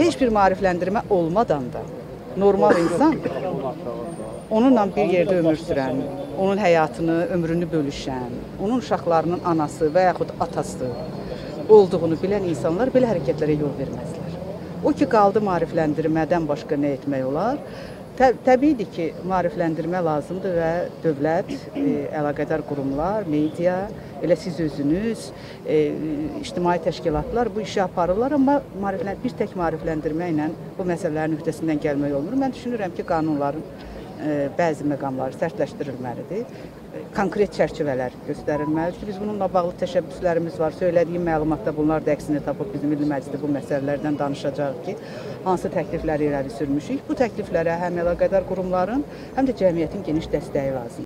heç bir maarifləndirmə olmadan da normal insan onunla bir yerdə ömür sürən, onun həyatını, ömrünü bölüşən, onun uşaqlarının anası və yaxud atası olduğunu bilən insanlar belə hərəkətlərə yol verməzlər. O ki, qaldı maarifləndirmədən başqa nə etmək olar? Təbiidir ki, maarifləndirmə lazımdır və dövlət, əlaqədar qurumlar, media, elə siz özünüz, ictimai təşkilatlar bu işi aparırlar, amma bir tək maarifləndirmə ilə bu məsələlərin öhdəsindən gəlmək olmur. Mən düşünürəm ki, qanunların bəzi məqamları sərtləşdirilməlidir, konkret çərçivələr göstərilməlidir ki, biz bununla bağlı təşəbbüslərimiz var. Söylədiyim məlumatda bunlar da əksini tapıb bizim Milli Məclisdə bu məsələlərdən danışacaq ki, hansı təklifləri irəli sürmüşük. Bu təkliflərə həm əlaqədar qurumların, həm də cəmiyyətin geniş dəstəyi lazımdır.